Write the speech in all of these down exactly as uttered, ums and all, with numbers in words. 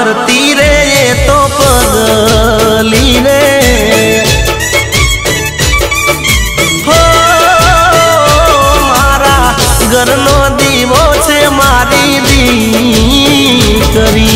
भरती रे ये तो पगली रे हो मारा घरनो दीवो छे मारी दीकरी।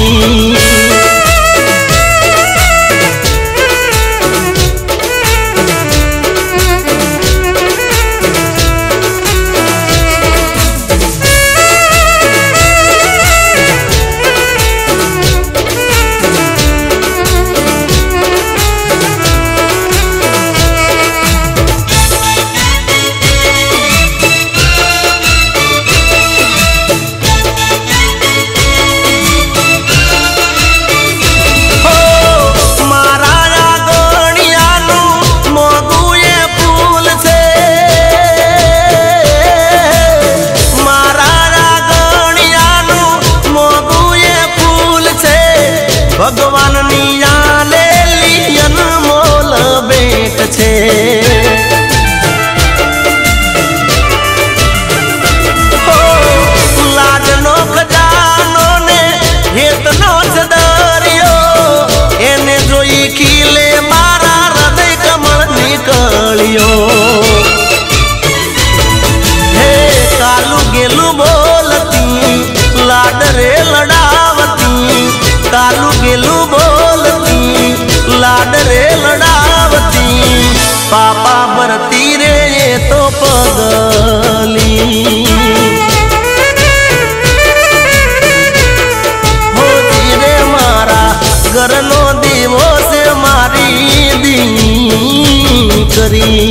भगवान निया ले लियन मोल बेट छे हो लाजनो खजानो ने हेतनो छदरियो एने जोई खीले मारा हृदय कमल निकलियो। हे कालू गेलू बोलती लाड रे लड़ावती कालू गेलू बोलती लाड रे लड़ावती पापा भरती रे ये तो पगली हो रे मारा घरनो दीवो से मारी दी करी।